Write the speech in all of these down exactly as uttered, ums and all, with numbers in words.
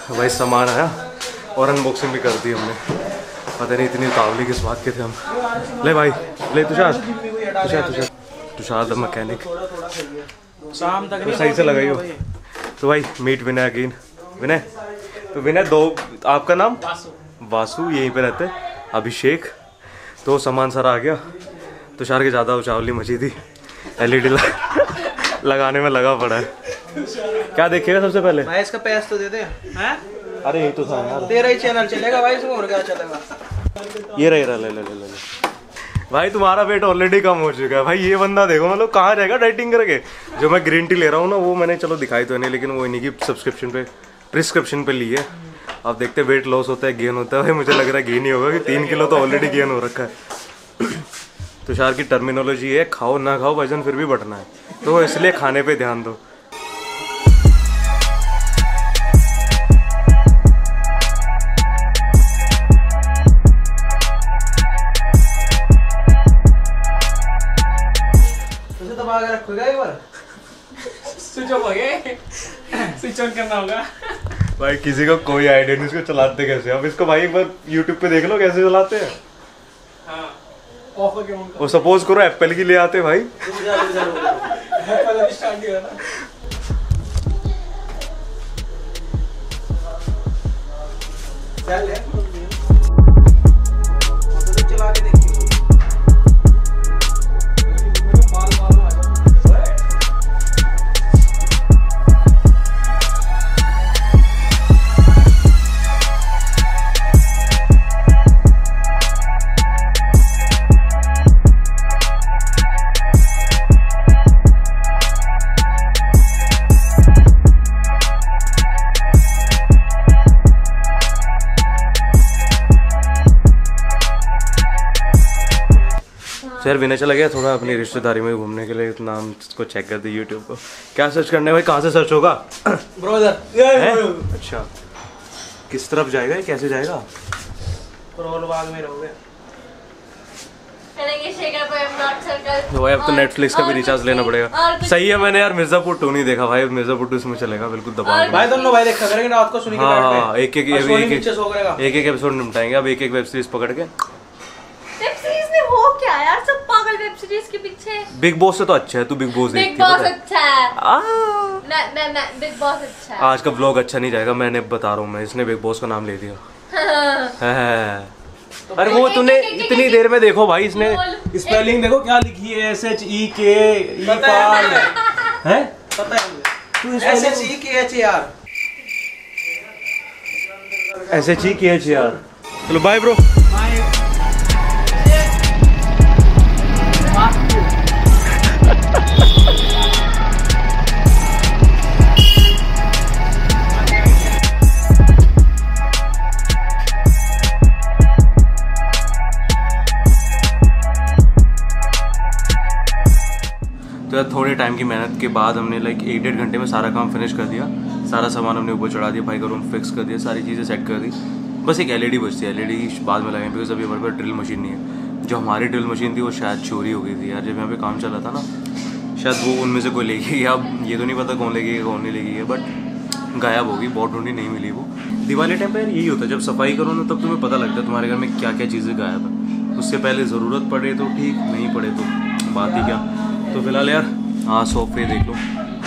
भाई सामान आया और अनबॉक्सिंग भी कर दी हमने। पता नहीं इतनी उतावली किस बात के थे हम। ले भाई ले तुषार तुषार तुषार तुषार द मैकेनिक शाम तक तो सही से लगाई हो। तो भाई मीट विनय अगेन। विनय तो विनय दो, आपका नाम वासु, यहीं पे रहते अभिषेक। तो सामान सारा आ गया। तुषार के ज़्यादा उचावली मची थी, एलईडी लगाने में लगा पड़ा है। क्या देखेगा सबसे पहले भाई? इसका पैस तो दे दे। हैं? अरे यही तो था यार, तेरा ही चैनल चलेगा भाई, इसमें और क्या चलेगा। ये रही रहा, ले ले ले ले भाई। तुम्हारा वेट ऑलरेडी कम हो चुका है भाई। ये बंदा देखो मतलब कहाँ रहेगा डाइटिंग करके। जो मैं ग्रीन टी ले रहा हूँ ना, वो मैंने चलो दिखाई तो नहीं, लेकिन वो इन्हीं की सब्सक्रिप्शन पे प्रिस्क्रिप्शन पे ली है। अब देखते वेट लॉस होता है गेन होता है। भाई मुझे लग रहा है गेन ही होगा कि तीन किलो तो ऑलरेडी गेन हो रखा है। तुषार की टर्मिनोलॉजी है खाओ ना खाओ वजन फिर भी बढ़ना है, तो इसलिए खाने पे ध्यान दो। दबा के रखोगा एक बार, स्विच ऑफ हो गया, स्विच ऑन करना होगा। भाई किसी को कोई आइडिया नहीं इसको चलाते कैसे। अब इसको भाई एक बार यूट्यूब पे देख लो कैसे चलाते हैं। हाँ। ऑफ हो गया। वो सपोज करो एप्पल की ले आते भाई। एप्पल अभी स्टार्ट नहीं हुआ ना। चल ले, तो चला के देखिए। यार विनय चला गया थोड़ा अपनी रिश्तेदारी में घूमने के लिए, नाम को चेक कर दी यूट्यूब को। क्या सर्च करना है भाई? कहाँ से सर्च होगा? ब्रोदर। अच्छा किस तरफ जाएगा, कैसे जाएगा? करोल बाग में रहोगे। तो भाई अब तो नेटफ्लिक्स का भी रिचार्ज लेना पड़ेगा। सही है, मैंने यार मिर्जापुर टू नहीं देखा भाई। मिर्जापुर टू इसमें चलेगा बिल्कुल दबा भाई। दोनों भाई देखा करेंगे रात को सुनी के। हाँ हाँ एक एक एक एक एपिसोड निपटाएंगे। अब एक एक वेब सीरीज पकड़ के। हो क्या यार, सब पागल वेब सीरीज के पीछे। बिग बॉस से तो अच्छा है, तू बिग बॉस देखती है? बिग बॉस अच्छा है। मैं मैं मैं बिग बॉस अच्छा है। आज का व्लॉग अच्छा नहीं जाएगा, मैंने बता रहा हूँ मैं। इसने बिग बॉस का नाम ले दिया। अरे वो तूने इतनी देर में देखो भाई, इसने स्पेलिंग देखो क्या लिखी है, एस एच ई के ई पाल है। पता है S H E K H A R, S H E K H A R. चलो बाय ब्रो। तो यार थोड़े टाइम की मेहनत के बाद हमने लाइक एक डेढ़ घंटे में सारा काम फिनिश कर दिया। सारा सामान हमने ऊपर चढ़ा दिया, भाई का रूम फिक्स कर दिया, सारी चीज़ें सेट कर दी। बस एक एलईडी बचती है, एलईडी बाद में लगाएंगे बिकॉज अभी हमारे पास ड्रिल मशीन नहीं है। जो हमारी ड्रिल मशीन थी वो शायद चोरी हो गई थी यार, जब यहाँ पे काम चला था ना, शायद वो उनमें से कोई ले गई। अब ये तो नहीं पता कौन ले गई है कौन नहीं ले गई है, बट गायब होगी, बहुत ढूंढी नहीं मिली वो। दिवाली टाइम पर यार यही होता है, जब सफाई करो ना तब तुम्हें पता लगता है तुम्हारे घर में क्या क्या चीज़ें गायब है। उससे पहले ज़रूरत पड़े तो ठीक, नहीं पड़े तो बात ही क्या। तो फिलहाल यार हाँ सोफे देख लो,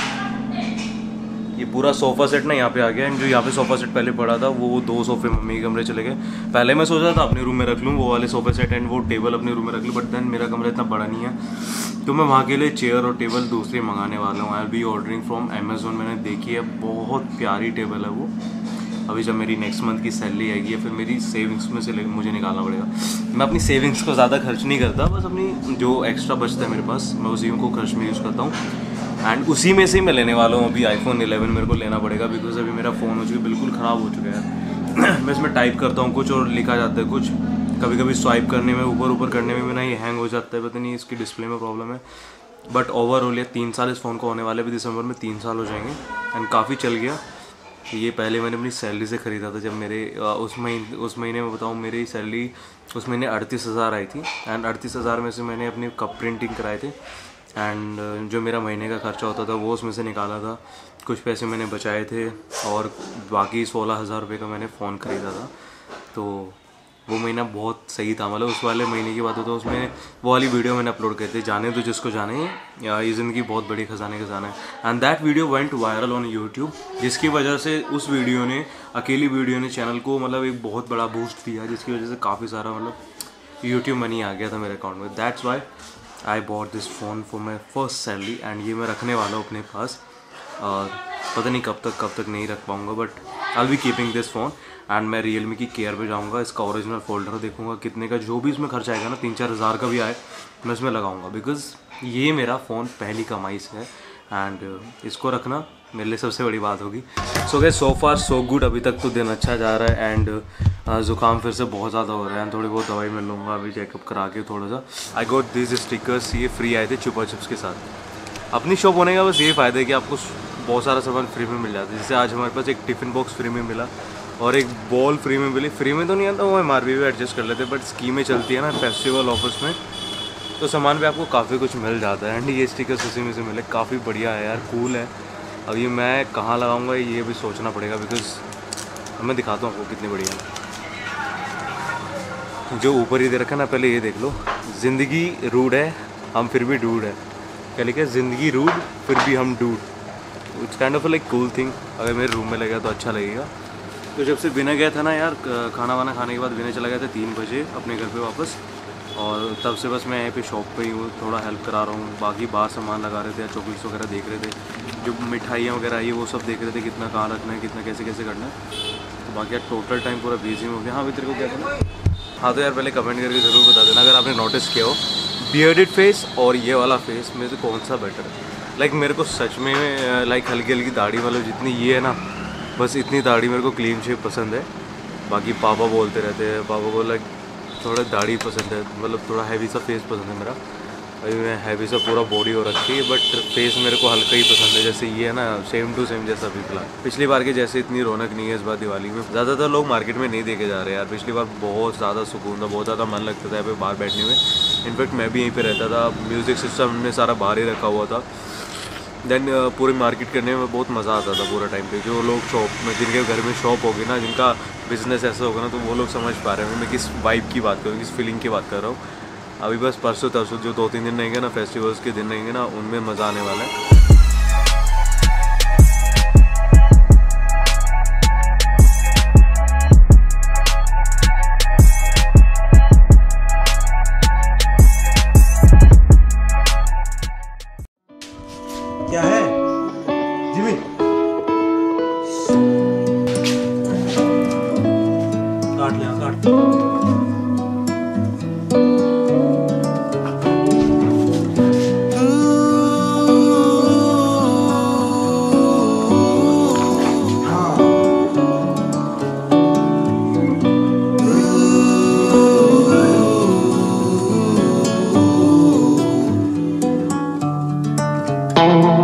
ये पूरा सोफ़ा सेट ना यहाँ पे आ गया। एंड जो यहाँ पे सोफ़ा सेट पहले पड़ा था वो दो सोफे मम्मी के कमरे चले गए। पहले मैं सोचा था अपने रूम में रख लूँ वो वाले सोफे सेट एंड वो टेबल अपने रूम में रख लूँ, बट देन मेरा कमरा इतना बड़ा नहीं है, तो मैं वहाँ के लिए चेयर और टेबल दूसरी मंगाने वाला हूँ। I be ordering from Amazon. मैंने देखी है, बहुत प्यारी टेबल है वो। अभी जब मेरी नेक्स्ट मंथ की सैलरी आएगी या फिर मेरी सेविंग्स में से मुझे निकालना पड़ेगा। मैं अपनी सेविंग्स को ज़्यादा खर्च नहीं करता, बस अपनी जो एक्स्ट्रा बचता है मेरे पास मैं उसी को खर्च में यूज़ करता हूँ। एंड उसी में से ही मैं लेने वाला हूँ अभी आईफोन इलेवन मेरे को लेना पड़ेगा, बिकॉज अभी मेरा फ़ोन हो चुका है बिल्कुल ख़राब हो चुका है। मैं इसमें टाइप करता हूँ कुछ और लिखा जाता है कुछ, कभी कभी स्वाइप करने में ऊपर ऊपर करने में भी ना ये हैंग हो जाता है, पता नहीं इसकी डिस्प्ले में प्रॉब्लम है। बट ओवरऑल ये तीन साल इस फ़ोन को होने वाले, भी दिसंबर में तीन साल हो जाएंगे एंड काफ़ी चल गया। ये पहले मैंने अपनी सैलरी से ख़रीदा था, जब मेरे उस महीने उस महीने में बताऊँ मेरी सैलरी उस महीने अड़तीस हज़ार आई थी एंड अड़तीस हज़ार में से मैंने अपनी कप प्रिंटिंग कराए थे एंड जो मेरा महीने का खर्चा होता था वो उसमें से निकाला था, कुछ पैसे मैंने बचाए थे और बाकी सोलह हज़ार रुपये का मैंने फ़ोन ख़रीदा था। तो वो महीना बहुत सही था, मतलब उस वाले महीने की बात हो तो उसमें वो वाली वीडियो मैंने अपलोड की थी, जाने तो जिसको जाने, या ये ज़िंदगी बहुत बड़ी खजाने खजाना है। And that video went viral on YouTube, जिसकी वजह से उस वीडियो ने, अकेली वीडियो ने चैनल को मतलब एक बहुत बड़ा बूस्ट दिया, जिसकी वजह से काफ़ी सारा मतलब यूट्यूब मनी आ गया था मेरे अकाउंट में। That's why I bought this phone for my first salary and ये मैं रखने वाला हूँ अपने पास। और पता नहीं कब तक कब तक नहीं रख पाऊँगा, but I will be keeping this phone. And मैं रियलमी की केयर पे जाऊँगा, इसका ओरिजिनल फोल्डर देखूँगा कितने का, जो भी इसमें खर्च आएगा ना, तीन चार हज़ार का भी आए मैं इसमें लगाऊँगा, बिकॉज़ ये मेरा फ़ोन पहली कमाई से है एंड इसको रखना मेरे लिए सबसे बड़ी बात होगी। सो गाइस, सो फार सो गुड, अभी तक तो दिन अच्छा जा रहा है। एंड ज़ुकाम फिर से बहुत ज़्यादा हो रहा है, थोड़ी बहुत दवाई मैं लूँगा अभी चेकअप करा के थोड़ा सा। आई गॉट दिस स्टिकर्स, ये फ्री आए थे चुपा चिप्स के साथ। अपनी शॉप होने का बस ये फ़ायदा है कि आपको बहुत सारा सामान फ्री में मिल जाता है। जैसे आज हमारे पास एक टिफ़िन बॉक्स फ्री में मिला और एक बॉल फ्री में मिली। फ्री में तो नहीं आता, वो एम आर पी भी एडजस्ट कर लेते, बट स्कीमें चलती है ना फेस्टिवल ऑफर्स में, तो सामान पे आपको काफ़ी कुछ मिल जाता है। एंड ये स्टिकर्स उसी में से मिले, काफ़ी बढ़िया है यार, कूल है। अब ये मैं कहाँ लगाऊंगा ये भी सोचना पड़ेगा, बिकॉज मैं दिखाता हूँ आपको कितनी बढ़िया है। जो ऊपर ही दे रखा ना, पहले ये देख लो, ज़िंदगी रूड है हम फिर भी डूड है। क्या लिखा है? ज़िंदगी रूड फिर भी हम dude. It's kind of like cool thing. अगर मेरे रूम में लगेगा तो अच्छा लगेगा। तो जब से विनय गया था ना यार, खाना वाना खाने के बाद विनय चला गया था तीन बजे अपने घर पे वापस, और तब से बस मैं यहाँ पे शॉप पे ही हूँ, थोड़ा हेल्प करा रहा हूँ। बाकी बाहर सामान लगा रहे थे, चॉकलेट्स वगैरह देख रहे थे, जो मिठाइयाँ वगैरह आई है वो सब देख रहे थे, कितना कहाँ रखना है, कितना कैसे कैसे करना है। तो बाकी यार टोटल टाइम पूरा बिजी हो गया। हाँ, तेरे को क्या करना? हाँ तो यार पहले कमेंट करके ज़रूर बता देना अगर आपने नोटिस किया हो, बियर्डेड फेस और ये वाला फेस में से कौन सा बेटर है। लाइक मेरे को सच में लाइक हल्की हल्की दाढ़ी, मतलब जितनी ये है ना, बस इतनी दाढ़ी मेरे को क्लीन शेप पसंद है। बाकी पापा बोलते रहते हैं, पापा को लाइक थोड़ा दाढ़ी पसंद है, मतलब थोड़ा हैवी सा फेस पसंद है मेरा। अभी मैं हैवी सा पूरा बॉडी हो रखी है, बट फेस मेरे को हल्का ही पसंद है, जैसे ये है ना, सेम टू सेम जैसा अभी फिलहाल। पिछली बार के जैसे इतनी रौनक नहीं है इस बार दिवाली में। ज़्यादातर लोग मार्केट में नहीं देखे जा रहे यार। पिछली बार बहुत ज़्यादा सुकून था, बहुत ज़्यादा मन लगता था यहाँ पे बाहर बैठने में। इनफैक्ट मैं भी यहीं पे रहता था, म्यूज़िक सिस्टम हमने सारा बाहर ही रखा हुआ था। देन पूरी मार्केट करने में बहुत मज़ा आता था पूरा टाइम पे। जो लोग शॉप में, जिनके घर में शॉप होगी ना, जिनका बिज़नेस ऐसा होगा ना, तो वो लोग समझ पा रहे हैं मैं किस वाइब की बात कर रहा हूँ, किस फीलिंग की बात कर रहा हूँ। अभी बस परसों तरसों जो दो तीन दिन रहेंगे ना, फेस्टिवल्स के दिन रहेंगे ना, उनमें मज़ा आने वाला है। क्या है जिमी? काट लिया, काट। Oh